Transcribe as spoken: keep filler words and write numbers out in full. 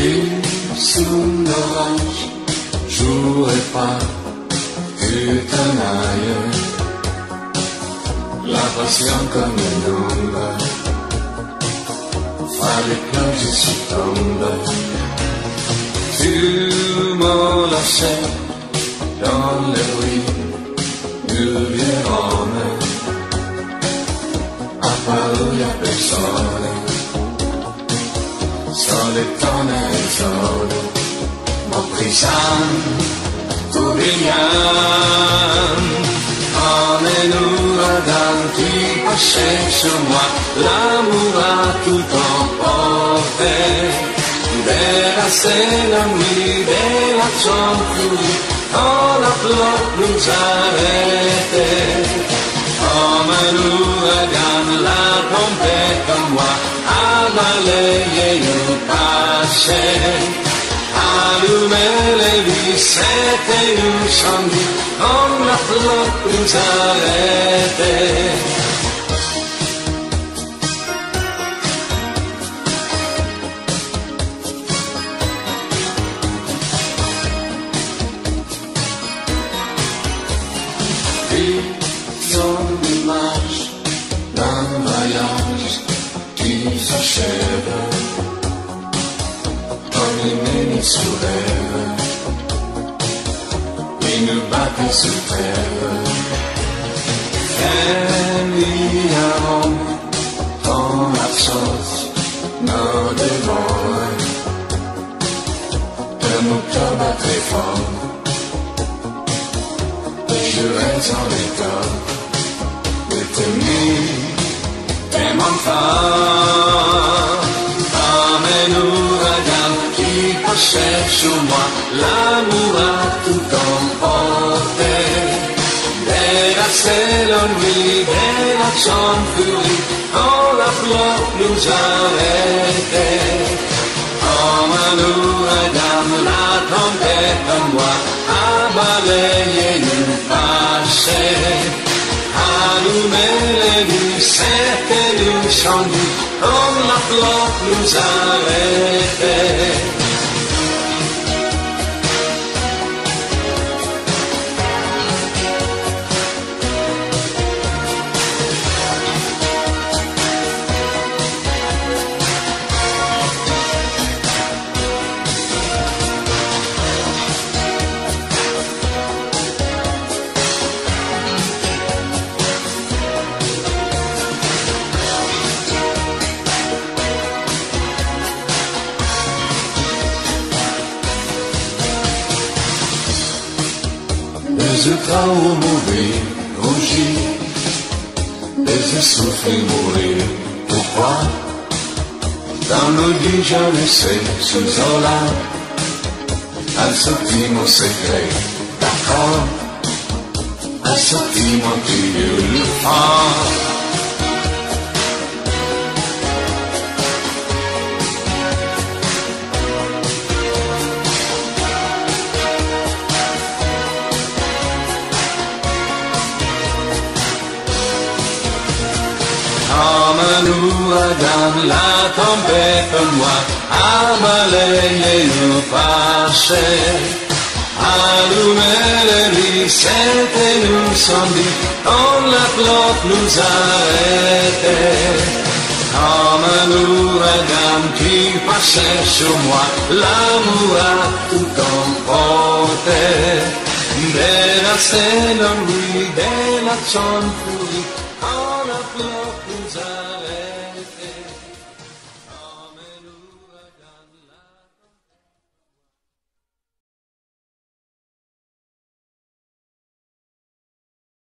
Puis sous l'orage, jour et pas, tu t'en ailles. La passion comme une ombre, fallait que je s'y tombe. Tu m'as lâché dans le bruit du vieux homme, à part où y'a personne, sans les tonnes et solo, mon prison, tout bien. Emmène-nous dans qui passait sur moi, l'amour a tout emporté. Délassé la nuit, délassant pluie, quand la flotte nous arrêtait. Emmène-nous dans la tempête comme moi, à balayer nous passer. Allumer les lucettes et nous chanter, quand la flotte nous arrêtait. Puis on marche d'un voyage qui s'achève. Une sourire, et nous battons sous terre. Famille ton absence, nos devants, de mon cœur bat très fort. Je reste en état de t'aimer, t'es mon frère. Emmène-nous cherche sur moi, l'amour a tout emporté. Délassé la nuit, délassant furie, quand la flotte nous arrêtait. Emmène-nous dans la tempête en moi, à balayer nous passer. Allumer les lucettes et nous chanter, quand la flotte nous arrêtait. Les ultras ont mourir, rougir, les essoufflés mourir. Pourquoi? Dans nos nuits, je le sais, sous Zola, a sorti mon secret, d'accord, a sorti mon tuyau, le phare. Emmène-nous dans la tempête noire, à balayer nous passer. Allumer les lucettes et nous sonner, quand la flotte nous arrêtait. Emmène-nous dans qui passait sur moi, l'amour a tout emporté. Délassé la nuit, délassant furie, quand la flotte nous arrêtait.